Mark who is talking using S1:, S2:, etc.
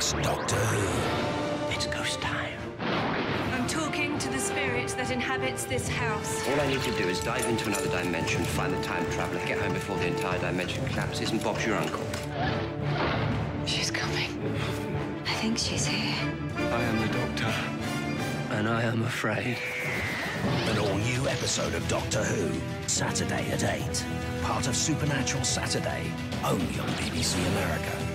S1: Netflix Doctor Who.
S2: It's ghost time.
S3: I'm talking to the spirit that inhabits this house.
S2: All I need to do is dive into another dimension, find the time traveler, get home before the entire dimension collapses, and Bob's your uncle.
S3: She's coming. I think she's here.
S2: I am the Doctor. And I am afraid.
S1: An all-new episode of Doctor Who, Saturday at 8. Part of Supernatural Saturday, only on BBC America.